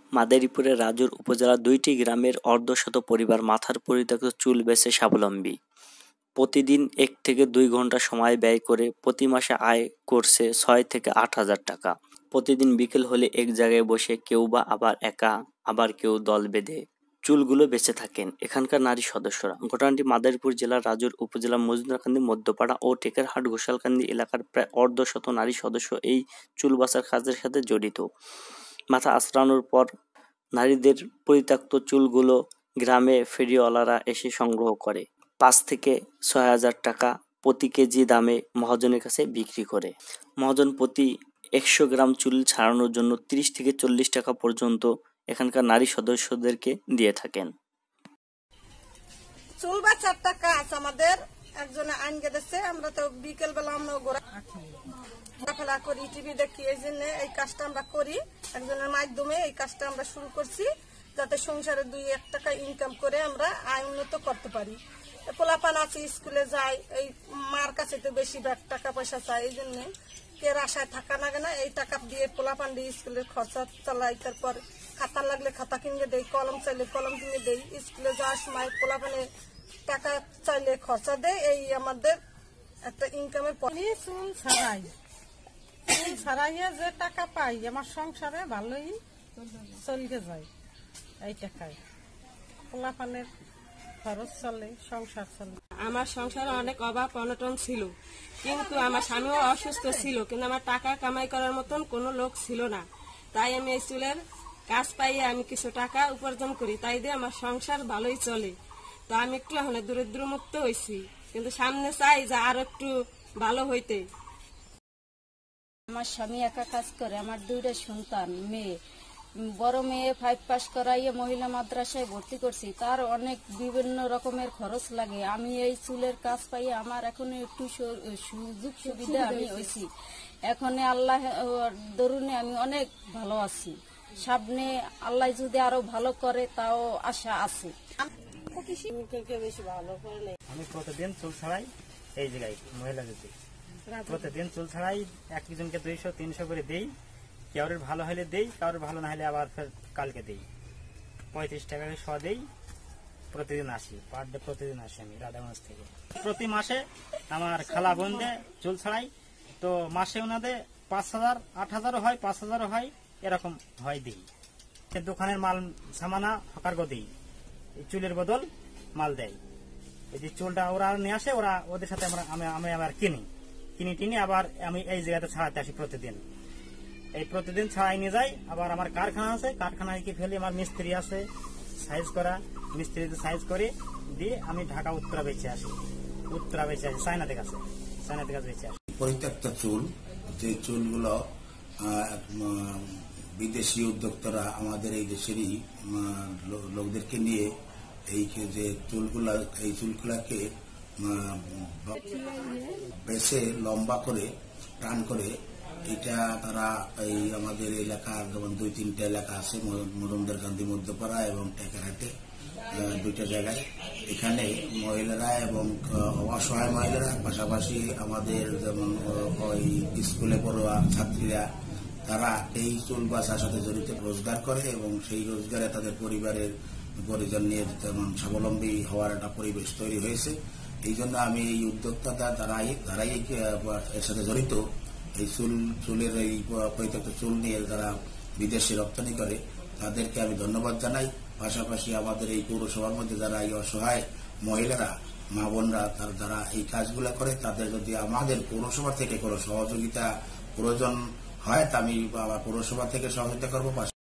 মাদারীপুরের রাজুর উপজেলার ২টি গ্রামের অর্ধশত পরিবার মাথার পরিত্যক্ত চুল বেচে স্বাবলম্বী। প্রতিদিন ১ থেকে ২ ঘন্টা সময় ব্যয় করে প্রতি মাসে আয় করছে ৬ থেকে ৮ হাজার টাকা। প্রতিদিন বিকেল হলে এক জায়গায় বসে কেউ বা আবার একা, আবার কেউ দল বেঁধে চুলগুলো বেঁচে থাকেন এখানকার নারী সদস্যরা। ঘটনাটি মাদারীপুর জেলার রাজুর উপজেলার মজুমদারকান্দি, মধ্যপাড়া ও টেকেরহাট ঘোষালকান্দি এলাকার প্রায় অর্ধশত নারী সদস্য এই চুল বাঁচার কাজের সাথে জড়িত। মাথা আঁচড়ানোর পর নারীদের পরিত্যক্ত চুলগুলো গ্রামে ফেরিওয়ালারা এসে সংগ্রহ করে ৫ থেকে ৬ হাজার টাকা প্রতি কেজি দামে মহাজনের কাছে বিক্রি করে। মহাজন প্রতি ১০০ গ্রাম চুল ছাড়ানোর জন্য ৩০ থেকে ৪০ টাকা পর্যন্ত এখানকার নারী সদস্যদেরকে দিয়ে থাকেন। চুল বাঁচার টাকা আছে আমাদের একজনে আইন গেছে, আমরা তো বিকেল বেলা আমরা ঘোরাফেরা করি, টিভি দেখি, এই জন্য এই কাজটা আমরা করি। একজনের মাধ্যমে এই কাজটা আমরা শুরু করছি যাতে সংসারে ২-১ টাকা ইনকাম করে আমরা আয় উন্নত করতে পারি। পোলাপান আছে স্কুলে যায়, এই মার কাছে তো বেশি টাকা পয়সা চায়, এই জন্য কে আশায় থাকা লাগে না, এই টাকা দিয়ে পোলাপান দিয়ে স্কুলের খরচা চালাই। তারপর খাতা লাগলে খাতা কিনে দেই, কলম চাইলে কলম কিনে দেই, স্কুলে যাওয়ার সময় পোলাপানে টাকা চাইলে খরচা দেয়। এই আমাদের একটা ইনকামের চুল ছাড়াইয়া যে টাকা পাই আমার সংসারে ভালোই চলতে যায়। এই টাকায় পোলাপানের খরচ চলে, সংসার চলে। আমার সংসারে অনেক অভাব অনটন ছিল, কিন্তু আমার স্বামীও অসুস্থ ছিল, কিন্তু আমার টাকা কামাই করার মতন কোনো লোক ছিল না। তাই আমি এই চুলের কাজ পাইয়ে আমি কিছু টাকা উপার্জন করি, তাই দিয়ে আমার সংসার ভালোই চলে। তো আমি একটু এখন দরিদ্র মুক্ত হয়েছি, কিন্তু সামনে চাই যে আরো একটু ভালো হইতে। আমার স্বামী একা কাজ করে, আমার 2টা সন্তান, মেয়ে, বড় মেয়ে 5 পাস করাইয়ে মহিলা মাদ্রাসায় ভর্তি করছি, তার অনেক বিভিন্ন রকমের খরচ লাগে। আমি এই চুলের কাজ পাই আমার এখন একটু সুযোগ সুবিধা আমি হয়েছি, এখন আল্লাহ দরুনে আমি অনেক ভালো আছি। সামনে আল্লাহ যদি আরো ভালো করে তাও আশা আছে। আমি প্রতিদিন চুল ছাড়াই এই জায়গায় মহিলাদের প্রতিদিন চুল ছাড়াই একজনকে 200-300 করে দেই। কারোর ভালো হলে দেই, কারোর ভালো না হলে আবার ফের কালকে দেই। 35 টাকা করে শ দেই। প্রতিদিন আসি, পার ডে প্রতিদিন আসি আমি রাধাগঞ্জ থেকে। প্রতি মাসে আমার খালা বোনদের চুল ছাড়াই, তো মাসে ওনাদের 5,000, 8,000 হয়, 5,000 হয়, এরকম হয় দিই। দোকানের মাল সামানা হকারগো দিই, চুলের বদল মাল দেয়। এই যে চুলটা ওরা নিয়ে আসে, ওরা ওদের সাথে আমি আবার কিনি টিনি আবার আমি এই জায়গাতে ছাড়াতে আসি প্রতিদিন। এই প্রতিদিন ছাড়াই নিয়ে যাই। আবার আমার কারখানা আছে, কারখানায় কি ফেলি, আমার মিস্ত্রি আছে সাইজ করা, মিস্ত্রিতে সাইজ করে দিয়ে আমি ঢাকা উত্তরা বেঁচে আসি, চায়নাতে কাছে বেঁচে আসি। পরিত্যক্ত চুল, যে চুলগুলো বিদেশি উদ্যোক্তারা আমাদের এই দেশেরই লোকদেরকে নিয়ে এই যে চুলগুলাকে বেছে লম্বা করে টান করে, এটা তারা এই আমাদের এলাকার যেমন 2-3টা এলাকা আছে, মজুমদারকান্দি, মধ্যপাড়া এবং টেকেরহাটে 2টা জায়গায়, এখানে মহিলারা এবং অসহায় মহিলারা, পাশাপাশি আমাদের যেমন ওই স্কুলে পড়ুয়া ছাত্রীরা, তারা এই চুল বাঁচার সাথে জড়িত রোজগার করে এবং সেই রোজগারে তাদের পরিজন নিয়ে যেমন স্বাবলম্বী হওয়ার একটা পরিবেশ তৈরি হয়েছে। এই জন্য আমি এই উদ্যোক্তাদের যারাই এর সাথে জড়িত, এই চুলের এই পরিত্যক্ত চুল নিয়ে যারা বিদেশে রপ্তানি করে, তাদেরকে আমি ধন্যবাদ জানাই। পাশাপাশি আমাদের এই পৌরসভার মধ্যে যারা এই অসহায় মহিলারা, মা বোনরা, যারা এই কাজগুলো করে, তাদের যদি আমাদের পৌরসভা থেকে কোনো সহযোগিতা প্রয়োজন হয়, তা আমি পৌরসভা থেকে সহযোগিতা করবো।